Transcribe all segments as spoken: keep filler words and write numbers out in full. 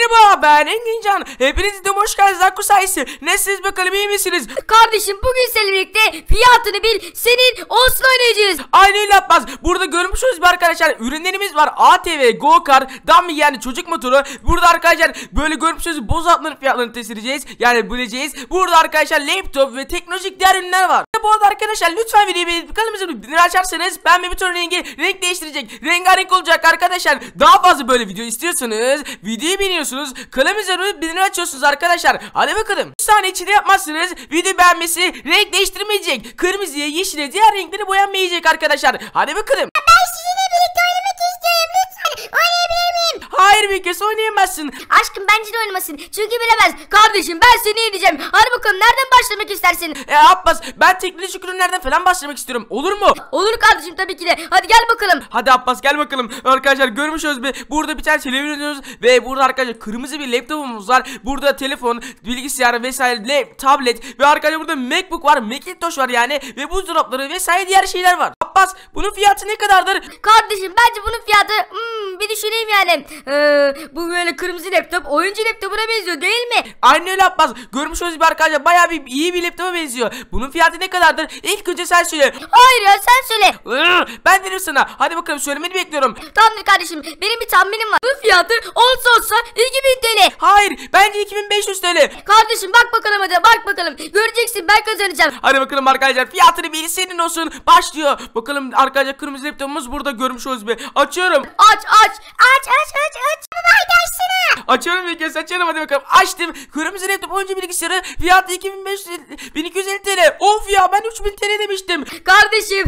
Merhaba, ben Engincan. Hepiniz de hoş geldiniz Akku sayesi. Nasılsınız bakalım, iyi misiniz? Kardeşim bugün seninle birlikte fiyatını bil senin olsun oynayacağız. Aynı öyle yapmaz. Burada görmüşsünüz bir arkadaşlar, ürünlerimiz var. A T V, Go Kart, Dummy yani çocuk motoru. Burada arkadaşlar böyle görmüşsünüz boz atların fiyatlarını test edeceğiz. Yani bileceğiz. Burada arkadaşlar laptop ve teknolojik diğer ürünler var. Bu arada arkadaşlar lütfen videoyu beğenip kanalımıza bir açarsanız ben bir bütün rengi renk değiştirecek. Rengarenk olacak arkadaşlar. Daha fazla böyle video istiyorsanız videoyu beğeniyorsunuz. Kanalımıza bildirim açıyorsunuz arkadaşlar. Hadi bakalım. üç saniye içinde yapmazsınız video beğenmesi renk değiştirmeyecek. Kırmızıya, yeşile, diğer renkleri boyanmayacak arkadaşlar. Hadi bakalım. Ben sizinle birlikte oynamak istiyorum. Lütfen oynayabilir miyim? Hayır bir kez oynayamazsın. Aşkım bence de oynamasın. Çünkü bilemez. Kardeşim ben seni yeneceğim. Hadi bakalım nereden başlamak istersin? E Abbas, ben teknolojik ürünlerden falan başlamak istiyorum. Olur mu? Olur kardeşim tabii ki de. Hadi gel bakalım. Hadi Abbas gel bakalım. Arkadaşlar görmüşüz bir burada bir tane televizyonumuz ve burada arkadaşlar kırmızı bir laptopumuz var. Burada telefon, bilgisayar vesaire, lap, tablet ve arkadaşlar burada MacBook var, Macintosh var yani ve buzdolapları vesaire diğer şeyler var. Abbas, bunun fiyatı ne kadardır? Kardeşim bence bunun fiyatı hmm, bir düşüneyim yani. Ee, bu böyle kırmızı laptop oyuncu laptopuna benziyor değil mi? Aynı öyle Abbas. Görmüşsünüz bir arkadaşlar bayağı bir iyi bir laptopa benziyor. Bunun fiyatı ne kadardır? İlk önce sen söyle. Hayır ya sen söyle. Ben derim sana. Hadi bakalım söylemeni bekliyorum. Tamamdır kardeşim. Benim bir tahminim var. Bu fiyatı olsa olsa iki bin T L. Hayır, bence iki bin beş yüz T L. Kardeşim bak bakalım hadi bak bakalım. Göreceksin ben kazanacağım. Hadi bakalım arkadaşlar, fiyatını bil, senin olsun. Başlıyor. Bakalım arkadaşlar kırmızı laptopumuz burada görmüşüz bir. Açıyorum. Aç aç aç aç aç aç. Haydi açsana. Açıyorum bir kez, açıyorum, hadi bakalım. Açtım. Kırmızı laptop oyuncu bilgisayarı fiyatı iki bin beş yüz bin iki yüz elli T L. Of ya, ben üç bin T L demiştim. Kardeşim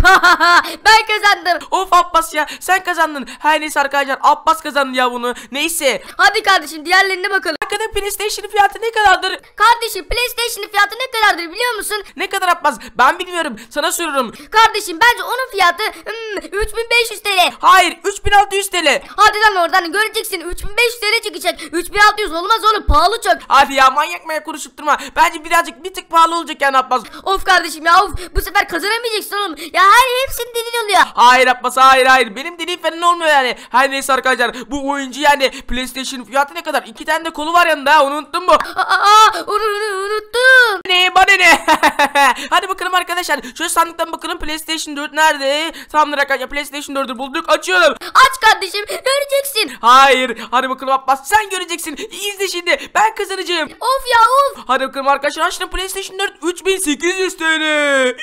ben kazandım. Of Abbas ya, sen kazandın. Her neyse arkadaşlar, Abbas kazandı ya bunu. Neyse. Hadi kardeşim diğerlerine bakalım. Arkada PlayStation fiyatı ne kadardır? Kardeşim PlayStation'ın fiyatı ne kadardır biliyor musun? Ne kadar Abbas? Ben bilmiyorum. Sana soruyorum. Kardeşim bence onun fiyatı hmm, üç bin beş yüz T L. Hayır, üç bin altı yüz T L. Hadi lan oradan göreceksin üç bin beş yüz T L çıkacak. üç bin altı yüz olmaz oğlum, pahalı çok. Hadi ya, manyak manyak konuşup durma. Bence birazcık bir tık pahalı olacak yani Abbas. Of kardeşim ya of, bu sefer kazanamayacaksın oğlum. Ya her hepsinin dediğin oluyor. Hayır Abbas, hayır hayır. Benim dediğim falan olmuyor yani. Her neyse arkadaşlar, bu oyuncu yani PlayStation fiyatı ne kadar? İki tane de kolu var yanında, onu unuttun mu? Aa, onu, onu unuttum. Ne bana ne? Hadi bakalım arkadaşlar. Şöyle sandıktan bakalım, PlayStation dört nerede? Tamamdır arkadaşlar, PlayStation dördü bulduk, açıyorum. Aç kardeşim göreceksin. Hayır. Hadi bakalım Abbas, sen göreceksin. İzle şimdi, ben kazanacağım. Of ya of. Hadi bakalım arkadaşlar, açtım PlayStation dört, üç bin sekiz yüz T L.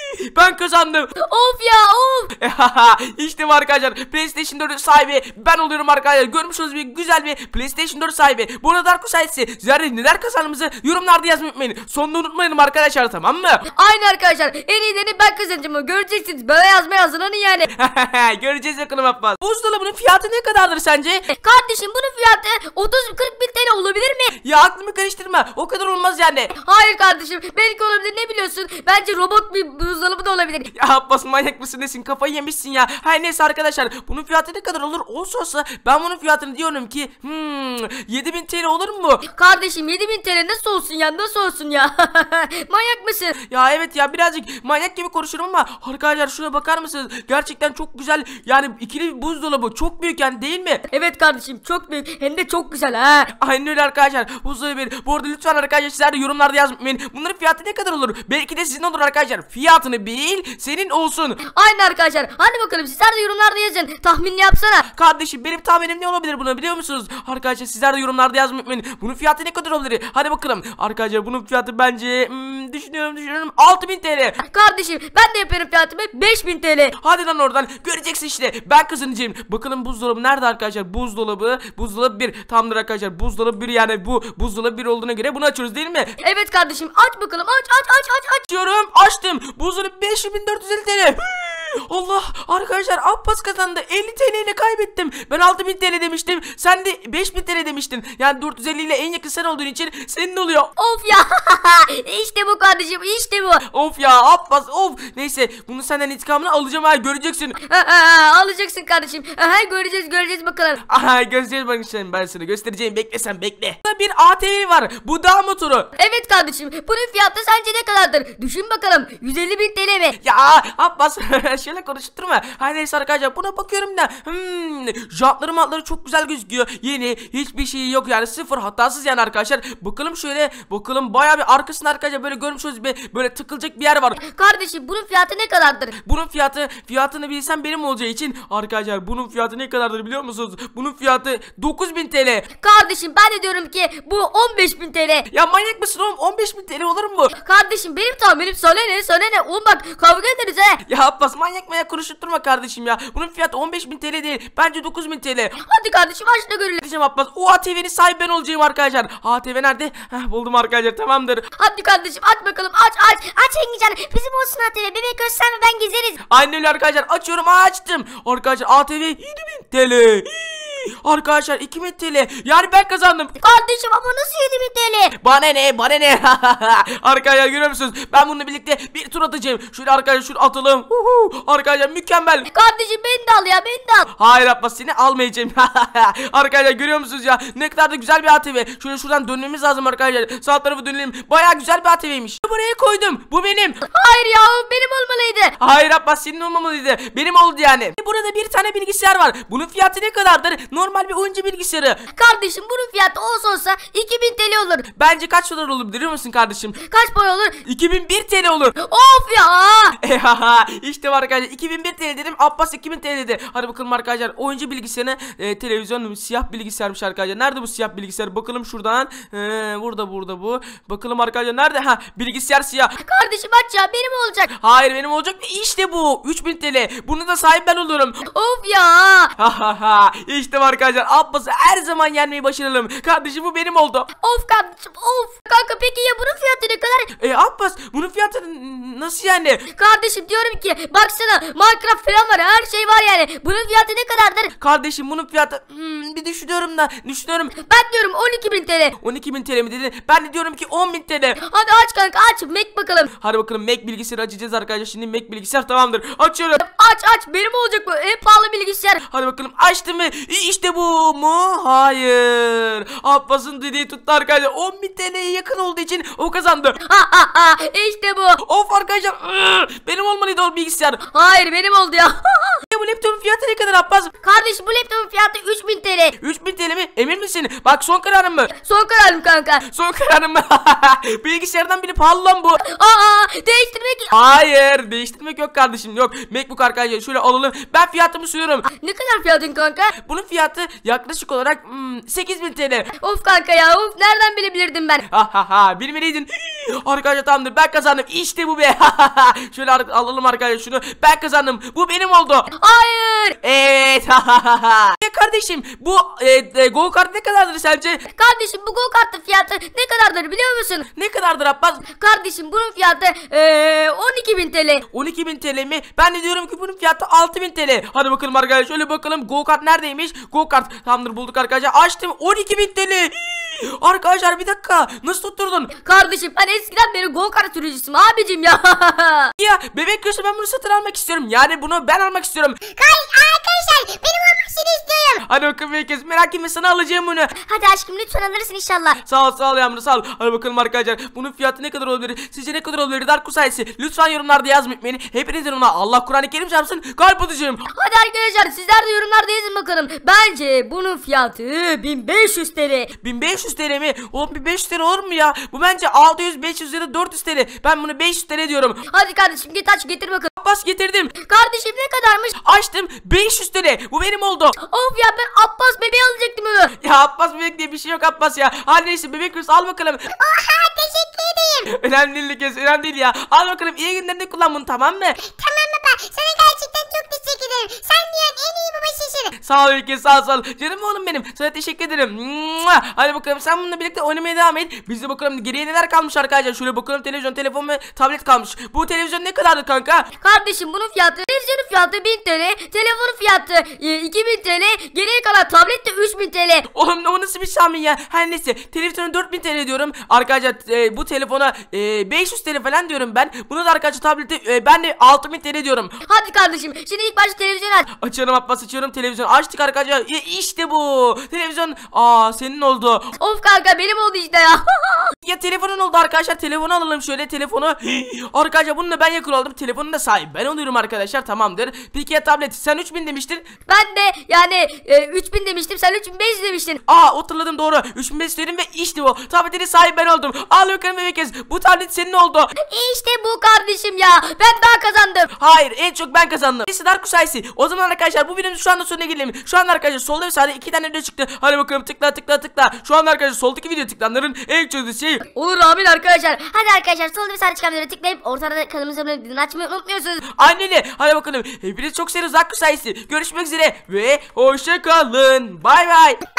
Ben kazandım. Of ya of. İşte bu arkadaşlar, PlayStation dört sahibi ben oluyorum arkadaşlar. Görmüşsünüz bir güzel bir PlayStation dört sahibi. Bu arada Darko sayesi sizler neler kazandığımızı yorumlarda yazmayı unutmayın. Sonunda unutmayın arkadaşlar, tamam mı? Aynı arkadaşlar, en iyilerini ben kazanacağım, göreceksiniz. Böyle yazmaya hazırlanın yani. Göreceğiz bakalım Abbas. Buzdolabının fiyatı ne kadardır sence? Kardeşim bunun fiyatı otuz kırk bin T L olabilir mi? Ya aklımı karıştırma, o kadar olmaz yani. Hayır kardeşim, belki olabilir, ne biliyorsun? Bence robot bir buzdolabı da olabilir. Ya Abbas, manyak mısın nesin, kafayı yemişsin ya. Her neyse arkadaşlar, bunun fiyatı ne kadar olur? Olsa olsa ben bunun fiyatını diyorum ki hmm, yedi bin T L olur mu? Kardeşim yedi bin T L nasıl olsun ya, nasıl olsun ya? Manyak mısın? Ya evet ya, birazcık manyak gibi konuşurum ama arkadaşlar şuna bakar mısınız? Gerçekten çok güzel yani, ikili bir buzdolabı, çok büyük yani, değil mi? Evet kardeşim, çok büyük, hem de çok güzel ha. Aynen öyle arkadaşlar, buzdolabı bir. Bu arada lütfen arkadaşlar sizler de yorumlarda yazmayın. Bunların fiyatı ne kadar olur? Belki de sizin olur arkadaşlar. Fiyatını bil, senin olsun. Aynen arkadaşlar, hadi bakalım sizler de yorumlarda yazın, tahmin yapsana. Kardeşim benim tahminim ne olabilir buna, biliyor musunuz? Arkadaşlar sizler de yorumlarda yazmayın. Bunun fiyatı ne kadar olabilir? Hadi bakalım. Arkadaşlar bunun fiyatı bence hmm, düşünüyorum düşünüyorum altı bin T L. Kardeşim ben de yaparım fiyatımı beş bin T L. Hadi lan oradan, göreceksin işte, ben kazanacağım. Bakalım buzdolabı nerede arkadaşlar? Buzdolabı, buzdolabı bir. Tamamdır arkadaşlar, buzdolabı bir, yani bu buzdolabı bir olduğuna göre bunu açıyoruz değil mi? Evet kardeşim, aç bakalım, aç aç aç aç aç. Açıyorum, açtım. Buzdolabı beş bin dört yüz elli T L. Allah, arkadaşlar Abbas kazandı. elli T L ile kaybettim. Ben altı bin T L demiştim, sen de beş bin T L demiştin. Yani dört yüz elli ile en yakın sen olduğun için senin oluyor. Of ya. İşte bu kardeşim, işte bu. Of ya Abbas, of. Neyse, bunu senden intikamını alacağım, ha göreceksin. Alacaksın kardeşim. Aha, göreceğiz göreceğiz bakalım. Aha, göreceğiz bak, sen ben sana göstereceğim, bekle sen bekle. burada bir A T V var. Bu dağ motoru. Evet kardeşim, bunun fiyatı sence ne kadardır? Düşün bakalım, yüz elli bin T L mi? Ya Abbas şöyle konuşturma. Hayır neyse arkadaşlar buna bakıyorum da. Hmm, jantları matları çok güzel gözüküyor. Yeni, hiçbir şey yok yani, sıfır hatasız yani arkadaşlar. Bakalım şöyle, bakalım bayağı bir arkasında arkadaşlar böyle görmüşüz, bir böyle tıkılacak bir yer var. Kardeşim bunun fiyatı ne kadardır? Bunun fiyatı, fiyatını bilsem benim olacağı için arkadaşlar, bunun fiyatı ne kadardır biliyor musunuz? Bunun fiyatı dokuz bin T L. Kardeşim ben de diyorum ki bu on beş bin T L. Ya manyak mısın oğlum? on beş bin T L olur mu bu? Kardeşim benim tahminim, sana ne sana ne? Oğlum bak, kavga ederiz he. Ya Abbas manyak manyak konuşturma kardeşim ya. Bunun fiyatı on beş bin T L değil. Bence dokuz bin T L. Hadi kardeşim aç da görelim. Diyeceğim Abbas. O A T V'nin sahibi ben olacağım arkadaşlar. A T V nerede? Heh, buldum arkadaşlar, tamamdır. Hadi kardeşim aç bakalım, aç aç. Aç Engincan, bizim olsun A T V. Bebek gösterme, ben gezeriz. Aynen öyle arkadaşlar. Açıyorum, açtım. Arkadaşlar A T V yedi bin T L. Hii, arkadaşlar iki bin T L. Yani ben kazandım. Kardeşim ama nasıl yedi bin T L? Bana ne, bana ne? Arkadaşlar görüyor musunuz? Ben bununla birlikte bir tur atacağım. Şöyle arkadaşlar şunu atalım. Uhu. Arkadaşlar mükemmel. Kardeşim beni de al ya, beni de al. Hayır Abbas, seni almayacağım. Arkadaşlar görüyor musunuz ya? Ne kadar da güzel bir A T V. Şöyle şuradan dönmemiz lazım arkadaşlar. Sağ tarafı dönelim. Bayağı güzel bir A T V'ymiş. Buraya koydum. Bu benim. Hayır ya, benim olmalıydı. Hayır Abbas, senin olmamalıydı. Benim oldu yani. Burada bir tane bilgisayar var. Bunun fiyatı ne kadardır? Normal bir oyuncu bilgisayarı. Kardeşim bunun fiyatı olsa olsa iki bin T L olur. Bence kaç dolar olur biliyor musun kardeşim? Kaç para olur? iki bin bir T L olur. Of ya. İşte var arkadaşlar, iki bin bir T L dedim, Abbas iki bin T L dedi. Hadi bakalım arkadaşlar, oyuncu bilgisayarına e, televizyon siyah bilgisayarmış arkadaşlar. Nerede bu siyah bilgisayar? Bakalım şuradan. E, burada burada bu. Bakalım arkadaşlar nerede? Ha, bilgisayar siyah. Kardeşim aç ya, benim olacak. Hayır benim olacak. İşte bu üç bin T L. Bunu da sahip ben olurum. Of ya. İşte var arkadaşlar, Abbas'ı her zaman yenmeyi başaralım. Kardeşim bu benim oldu. Of kardeşim of. Kanka peki ya bunun fiyatı ne kadar? E Abbas, bunun fiyatı nasıl yani? Kardeşim diyorum ki baksana, Minecraft falan var, her şey var yani. Bunun fiyatı ne kadardır? Kardeşim bunun fiyatı hmm, bir düşünüyorum da düşünüyorum. Ben diyorum on iki bin T L. on iki bin T L mi dedin? Ben de diyorum ki on bin T L. Hadi aç kanka, aç Mac bakalım. Hadi bakalım, Mac bilgisayarı açacağız arkadaşlar. Şimdi Mac bilgisayar tamamdır. Açıyorum. Aç aç, benim olacak bu en pahalı bilgisayar. Hadi bakalım, açtım mı? İşte bu mu? Hayır. Abbas'ın dediği tuttu arkadaşlar. on bin T L'ye yakın olduğu için o kazandı. Ha ha ha, işte bu. Of arkadaşlar. Benim olmalıydı o bilgisayar. Hayır benim oldu ya. Bu laptopun fiyatı ne kadar Abbas? Kardeşim bu laptopun fiyatı üç bin T L. üç bin T L mi? Emin misin? Bak son kararım mı? Son kararım kanka. Son kararım mı? Bilgisayardan bile pahalı lan bu. Aa, değiştirmek. Hayır, değiştirmek yok kardeşim, yok. MacBook arkadaşlar şöyle alalım. Ben fiyatımı söylüyorum. Ne kadar fiyatın kanka? Bunun fiyatı yaklaşık olarak hmm, sekiz bin T L. Of kanka ya, of nereden bilebilirdim ben? Ha ha ha, bilmeliydin. Arkadaşlar tamamdır, ben kazandım. İşte bu be. Şöyle ar- alalım arkadaşlar şunu. Ben kazandım. Bu benim oldu. Hayır. Evet. Ya kardeşim, bu e, e, go kart ne kadardır sence? Kardeşim bu go kartın fiyatı ne kadardır biliyor musun? Ne kadardır Abbas? Kardeşim bunun fiyatı ee, on iki bin T L. on iki bin T L mi? Ben de diyorum ki bunun fiyatı altı bin T L. Hadi bakalım arkadaşlar, şöyle bakalım go kart neredeymiş? Go kart tamamdır, bulduk arkadaşlar. Açtım, on iki bin T L. Arkadaşlar bir dakika, nasıl tutturdun? Kardeşim ben eskiden beri go kart sürücüsüyüm abicim ya. Ya bebek gözü, ben bunu satın almak istiyorum. Yani bunu ben almak istiyorum. Arkadaşlar benim olmasını istiyorum. Hadi bakalım bebek gözü, merak etme, sana alacağım bunu. Hadi aşkım lütfen alırsın inşallah. Sağ ol sağ ol Yağmur, sağ ol. Hadi bakalım arkadaşlar, bunun fiyatı ne kadar olabilir? Sizce ne kadar olabilir? Dark Kusayesi lütfen yorumlarda yazmayın beni. Hepinizin ona Allah Kur'an-ı Kerim çarpsın, kalp atacağım. Hadi arkadaşlar sizler de yorumlarda yazın bakalım. Bence bunun fiyatı bin beş yüz T L. bin beş yüz T L mi? Oğlum bin beş yüz T L olur mu ya? Bu bence altı yüz, beş yüz ya da dört yüz T L. Ben bunu beş yüz T L diyorum. Hadi kardeşim git aç getir bakalım. Abbas getirdim. Kardeşim ne kadarmış? Açtım, beş yüz T L. Bu benim oldu. Of ya, ben Abbas bebeği alacaktım onu. Ya Abbas bebek diye bir şey yok Abbas ya. Hadi neyse bebek kız, al bakalım. Oha, teşekkür ederim. Önemli değil kız, önemli değil ya. Al bakalım, iyi günlerde kullan bunu, tamam mı? Tamam baba, sana gerçekten çok teşekkür ederim. Sen dünyanın en iyi babasısın. Sağ ol ülke, sağ ol, sağ ol. Canım oğlum benim, sana teşekkür ederim. Mua! Hadi bakalım sen bununla birlikte oynamaya devam et. Biz de bakalım geriye neler kalmış arkadaşlar. Şöyle bakalım, televizyon, telefon ve tablet kalmış. Bu televizyon ne kadardı kanka? Kardeşim bunun fiyatı, televizyonun fiyatı bin T L, telefonun fiyatı e, iki bin T L, geriye kalan tablet de üç bin T L. Oğlum o nasıl bir tahmin ya? Her neyse, televizyona dört bin T L diyorum. Arkadaşlar e, bu telefona e, beş yüz T L falan diyorum ben. Buna da arkadaşlar tablete e, ben de altı bin T L diyorum. Hadi kardeşim şimdi ilk ilk başta televizyon aç. Açıyorum Abbas, açıyorum televizyon. Açtık arkadaşlar. E, işte bu. Televizyon. Aa, senin oldu. Of kanka benim oldu işte ya. Ya telefonun oldu arkadaşlar. Telefonu alalım şöyle, telefonu. Arkadaşlar bununla ben yakın oldum. Telefonun da sahibi ben oluyorum arkadaşlar, tamamdır. Peki ya tablet, sen üç bin demiştin. Ben de yani e, üç bin demiştim, sen üç bin beş yüz demiştin. Aa, hatırladım, doğru. üç bin beş yüz dedim ve işte bu. Tabletin sahibi ben oldum. Al bakalım bebek kız. Bu tablet senin oldu. İşte bu kardeşim ya. Ben daha kazandım. Hayır, en çok ben kazandım. Neyse Darkus sayısı. O zaman arkadaşlar bu videomuz şu anda sonuna gelelim. Şu anda arkadaşlar solda ve sağda iki tane video çıktı. Hadi bakalım, tıkla tıkla tıkla. Şu anda arkadaşlar soldaki video tıklanların en çok şey. Olur amin arkadaşlar. Hadi arkadaşlar solda ve sağda çıkan videoya tıklayıp ortada kanalımıza abone olmayı açmayı unutmuyorsunuz. Aynen öyle. Hadi bakalım. Hepiniz çok seviyoruz Darkus sayısı. Görüşmek üzere ve hoşça kalın. Bay bay.